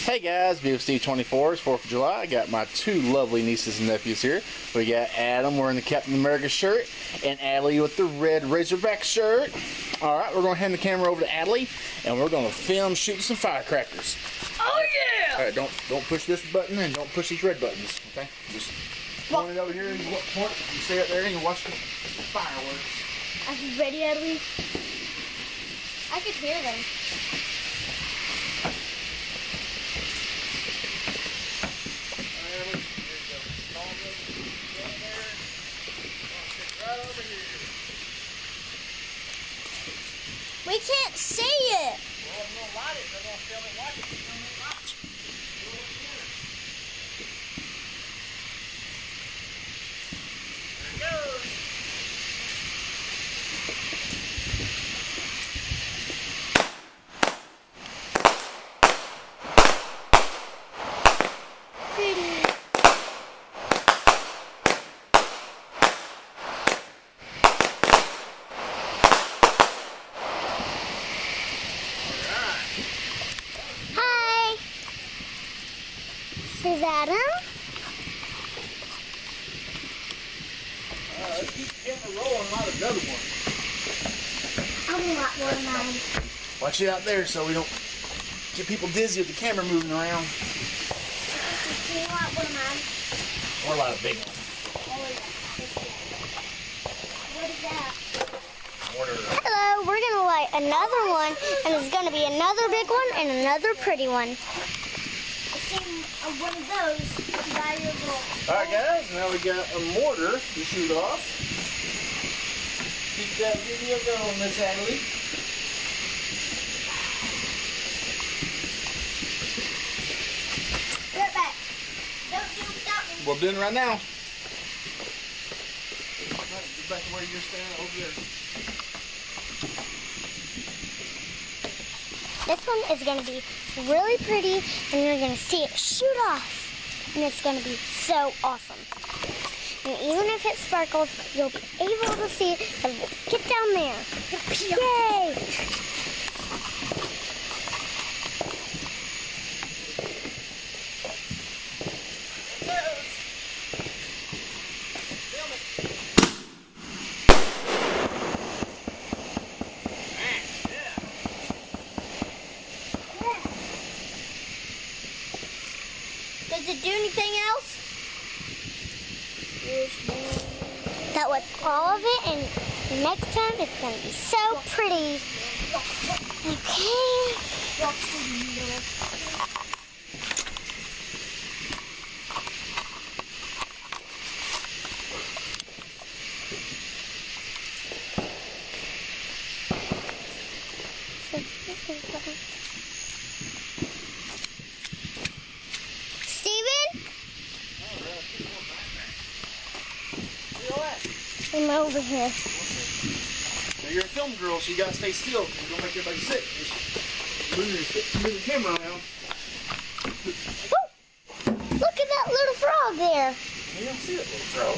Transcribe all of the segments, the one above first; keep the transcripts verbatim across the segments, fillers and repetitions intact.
Hey guys, B F C twenty-four, it's fourth of July. I got my two lovely nieces and nephews here. We got Adam wearing the Captain America shirt and Adley with the red Razorback shirt. Alright, we're going to hand the camera over to Adley and we're going to film shooting some firecrackers. Oh yeah! Alright, don't don't push this button and don't push these red buttons, okay? Just point it over here and you point, you stay up there and you watch the fireworks. Are you ready, Adley? I could hear them. We can't see it. Well, I'm going to light it. They're going to film it, watch it. Film it, watch it. There it goes. Pretty. Is Adam? Uh, let's keep the camera rolling and light another one. I want one of mine. Watch it out there so we don't get people dizzy with the camera moving around. Can you light one of mine? Or light a big one. Oh, yeah. What is that? Mortar. Hello, we're going to light another one, and it's going to be another big one and another pretty one. One of those valuable. Alright guys, now we got a mortar to shoot off. Keep that video going, Miss Adley. Get back. Don't do without me. We're doing it right now. Get back to where you're standing over there. This one is going to be really pretty, and you're going to see it shoot off. And it's going to be so awesome. And even if it sparkles, you'll be able to see it. Get down there. Yay! Does it do anything else? That was all of it, and next time it's going to be so pretty. Okay. I'm over here. Now you're a film girl, so you gotta stay still. You don't make everybody sick. Just move your, move the camera around. Woo! Look at that little frog there. You don't see that little frog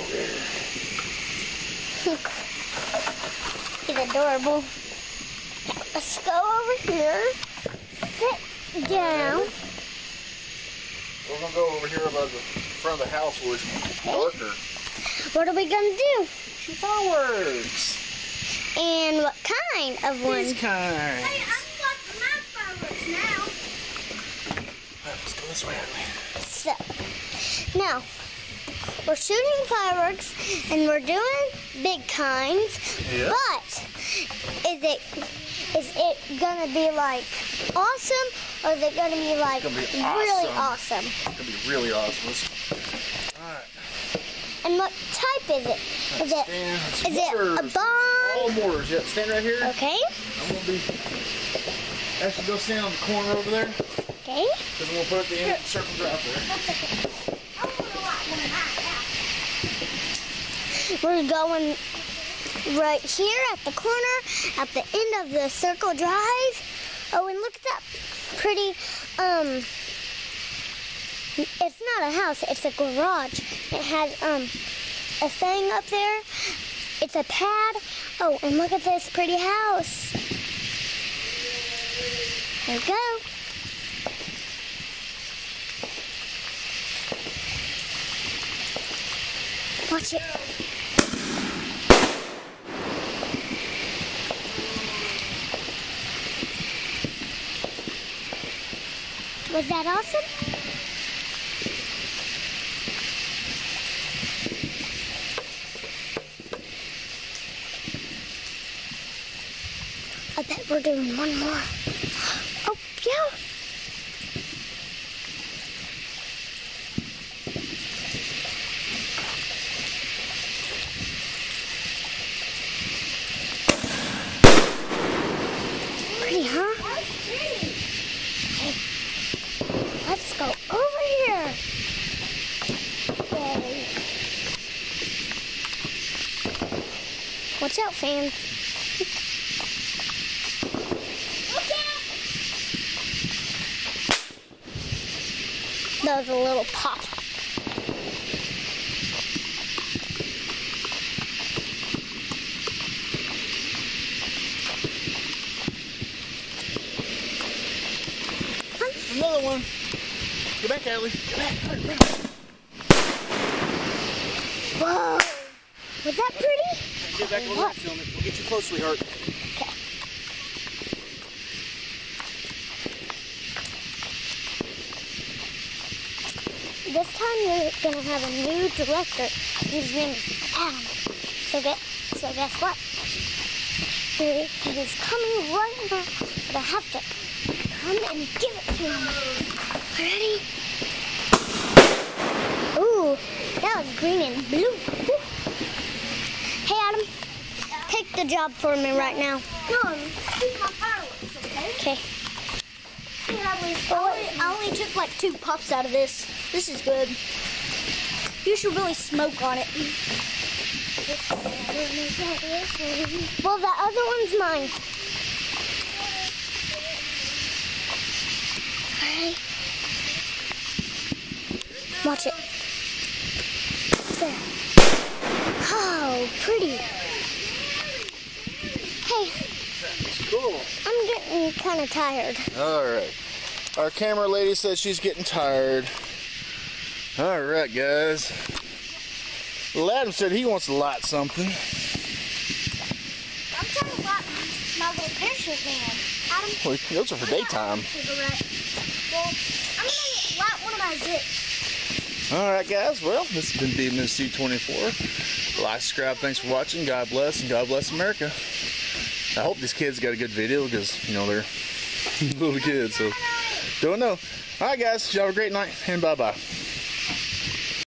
there. He's adorable. Let's go over here. Sit down. We're gonna go over here above the front of the house where it's darker. What are we gonna do? Shoot fireworks. And what kind of one? These kind. Hey, I've got the mouth fireworks now. Right, let's go this way, Adley. So, now, we're shooting fireworks and we're doing big kinds, Yeah. but is it is it gonna be like awesome, or is it gonna be like It's gonna be really awesome. awesome? It's gonna be really awesome. Let's, all right. And what type is it? Is it Stand, is it a mortars. bomb? All mortars. Yep. Stand right here. Okay. I'm gonna be. Actually, go stand on the corner over there. Okay. Because I'm gonna put the end circle drive there. We're going right here at the corner, at the end of the circle drive. Oh, and look at that pretty um it's not a house, it's a garage. It has um a thing up there. It's a pad. Oh, and look at this pretty house. There we go. Watch it. Was that awesome? I bet we're doing one more. Oh, yeah. Pretty, huh? Hey, let's go over here. Yay. Watch out, fans. That was a little pop. Another one. Get back, Allie. Get back. Hurry, hurry. Whoa. Was that pretty? Get back over there and film it. We'll get you close, sweetheart. Okay. This time we're gonna have a new director. His name is Adam. So get so guess what? He, he is coming right now, but I have to come and give it to him. Ready? Ooh, that was green and blue. Woo. Hey Adam, take the job for me right now. No, keep my fireworks, okay? Okay. I only, I only took like two puffs out of this. This is good. You should really smoke on it. Well, the other one's mine. Alright. Watch it. There. Oh, pretty. Hey, Cool. I'm getting kind of tired. All right. Our camera lady says she's getting tired. All right, guys. Well, Adam said he wants to light something. I'm trying to light my little parachute van. Adam, Well, those are for daytime. cigarette. Well, I'm gonna light one of my zips. All right, guys. Well, this has been B M S C twenty-four. Like, subscribe. Thanks for watching. God bless, and God bless America. I hope these kids got a good video because, you know, they're little kids, so don't know. All right, guys. Y'all have a great night, and bye-bye.